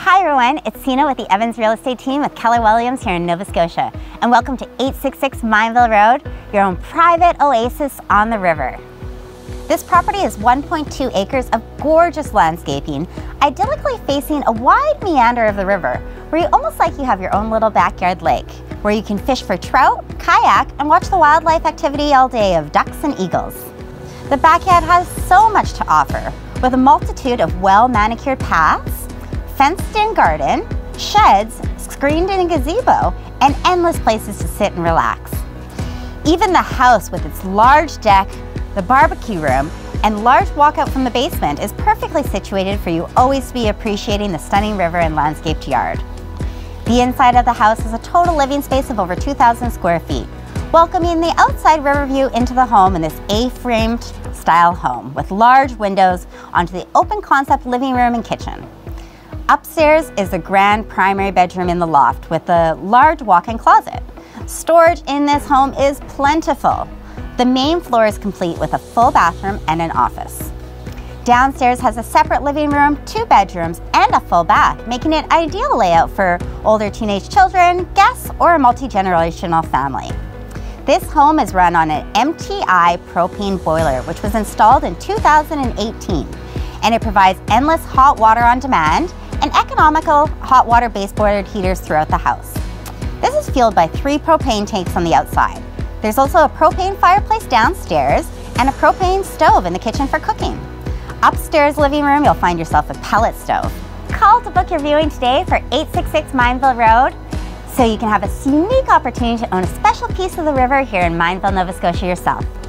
Hi everyone, it's Tina with the Evans Real Estate team with Keller Williams here in Nova Scotia, and welcome to 866 Mineville Road, your own private oasis on the river. This property is 1.2 acres of gorgeous landscaping, idyllically facing a wide meander of the river, where you almost like you have your own little backyard lake, where you can fish for trout, kayak, and watch the wildlife activity all day of ducks and eagles. The backyard has so much to offer, with a multitude of well-manicured paths, fenced-in garden, sheds, screened-in a gazebo, and endless places to sit and relax. Even the house with its large deck, the barbecue room, and large walkout from the basement is perfectly situated for you always to be appreciating the stunning river and landscaped yard. The inside of the house is a total living space of over 2,000 square feet, welcoming the outside river view into the home in this A-framed style home with large windows onto the open concept living room and kitchen. Upstairs is the grand primary bedroom in the loft with a large walk-in closet. Storage in this home is plentiful. The main floor is complete with a full bathroom and an office. Downstairs has a separate living room, 2 bedrooms, and a full bath, making it ideal layout for older teenage children, guests, or a multi-generational family. This home is run on an MTI propane boiler, which was installed in 2018, and it provides endless hot water on demand and economical hot water baseboard heaters throughout the house. This is fueled by 3 propane tanks on the outside. There's also a propane fireplace downstairs and a propane stove in the kitchen for cooking. Upstairs living room, you'll find yourself a pellet stove. Call to book your viewing today for 866 Mineville Road so you can have a unique opportunity to own a special piece of the river here in Mineville, Nova Scotia yourself.